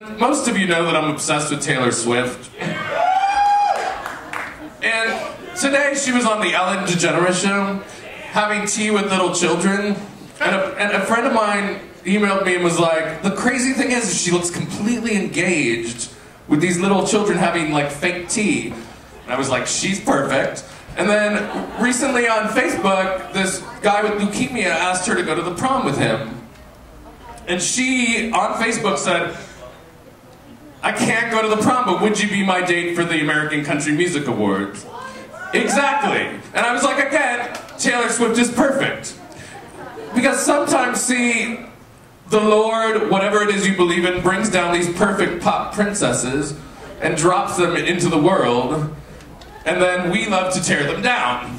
Most of you know that I'm obsessed with Taylor Swift. And today she was on the Ellen DeGeneres show, having tea with little children. And a friend of mine emailed me and was like, the crazy thing is she looks completely engaged with these little children having like fake tea. And I was like, she's perfect. And then recently on Facebook, this guy with leukemia asked her to go to the prom with him. And she, on Facebook, said, I can't go to the prom, but would you be my date for the American Country Music Awards? Exactly. And I was like, again, Taylor Swift is perfect. Because sometimes, see, the Lord, whatever it is you believe in, brings down these perfect pop princesses and drops them into the world, and then we love to tear them down.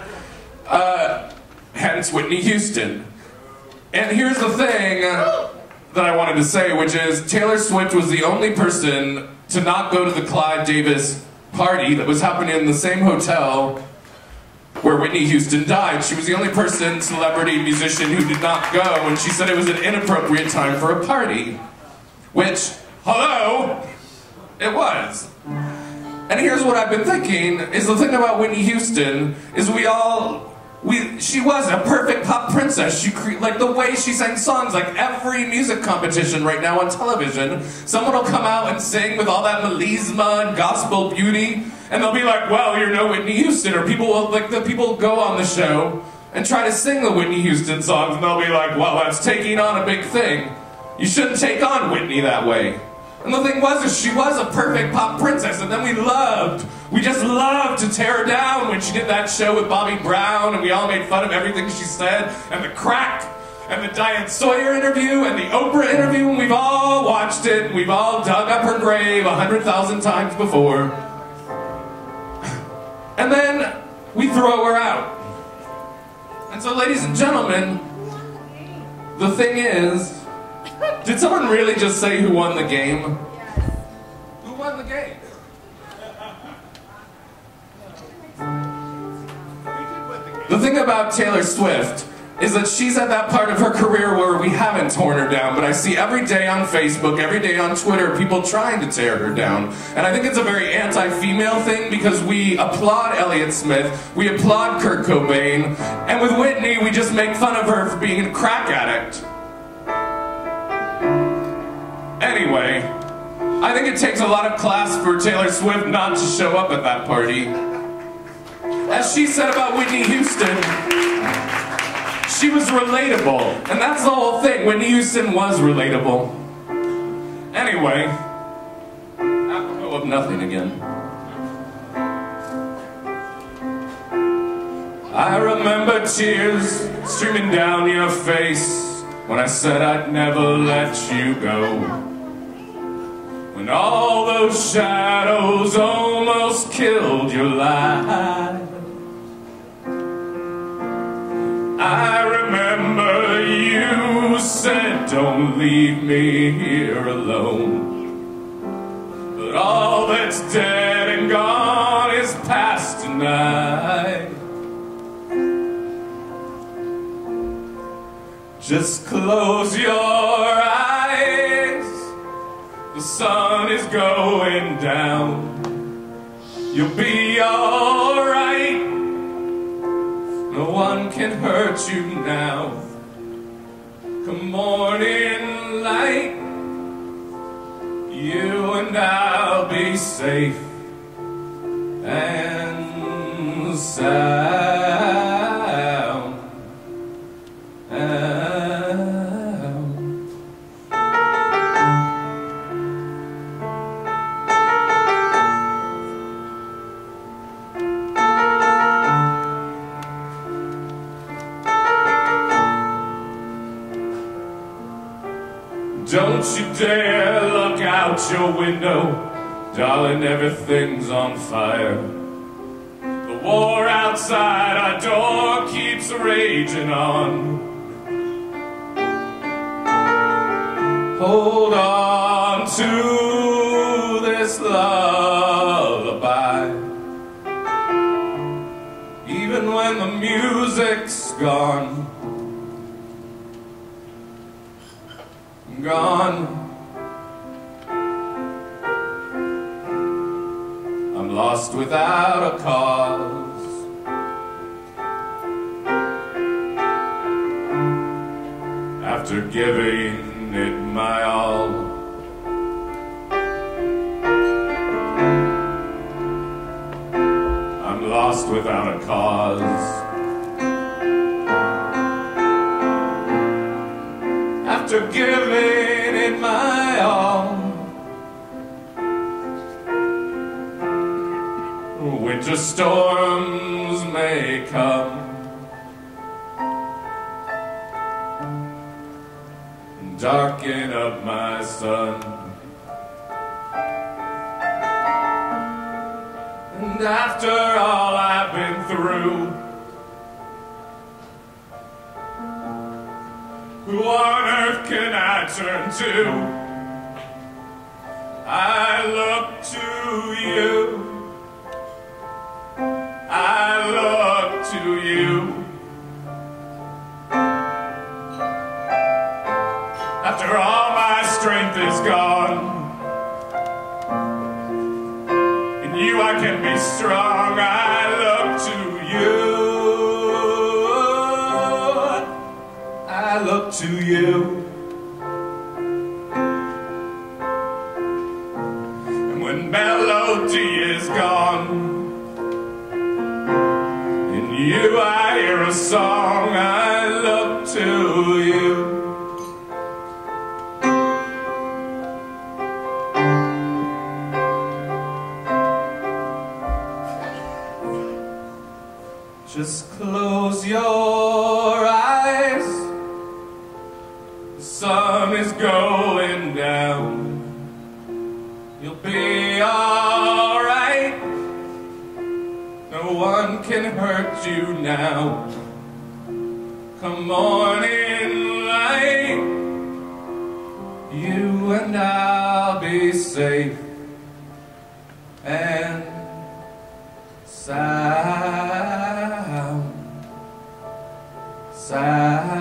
Hence Whitney Houston. And here's the thing that I wanted to say, which is Taylor Swift was the only person to not go to the Clive Davis party that was happening in the same hotel where Whitney Houston died. She was the only person, celebrity, musician, who did not go, and she said it was an inappropriate time for a party. Which, hello, it was. And here's what I've been thinking, is the thing about Whitney Houston is she was a perfect pop princess. Like the way she sang songs, like every music competition right now on television, someone will come out and sing with all that melisma and gospel beauty, and they'll be like, well, you're no Whitney Houston, or people will, like the people go on the show and try to sing the Whitney Houston songs, and they'll be like, well, that's taking on a big thing. You shouldn't take on Whitney that way. And the thing was, is she was a perfect pop princess, and then we just loved to tear her down when she did that show with Bobby Brown, and we all made fun of everything she said, and the crack, and the Diane Sawyer interview, and the Oprah interview, and we've all watched it, and we've all dug up her grave 100,000 times before. And then we throw her out. And so, ladies and gentlemen, the thing is, did someone really just say who won the game? Who won the game? The thing about Taylor Swift is that she's at that part of her career where we haven't torn her down, but I see every day on Facebook, every day on Twitter, people trying to tear her down. And I think it's a very anti-female thing because we applaud Elliott Smith, we applaud Kurt Cobain, and with Whitney, we just make fun of her for being a crack addict. Anyway, I think it takes a lot of class for Taylor Swift not to show up at that party. As she said about Whitney Houston, she was relatable. And that's the whole thing. Whitney Houston was relatable. Anyway, apropos of nothing again. I remember tears streaming down your face when I said I'd never let you go. When all those shadows almost killed your life. I remember you said, don't leave me here alone. But all that's dead and gone is past tonight. Just close your eyes. The sun is going down. You'll be alright. No one can hurt you now. Come morning light, you and I'll be safe and sound. Don't you dare look out your window, darling, everything's on fire. The war outside our door keeps raging on. Hold on to this lullaby, even when the music's gone. Gone. lost without a cause. After giving it my all, I'm lost without a cause. After giving it my all, winter storms may come, darken up my sun, and after all I've been through, who on earth can I turn to? I look to you. I look to you. After all my strength is gone, in you I can be strong. I look to you. I look to you. And when melody is gone, in you I hear a song. I look to you. Just close your eyes. The sun is going down. You'll be alright. No one can hurt you now. Come morning light, you and I'll be safe and sound.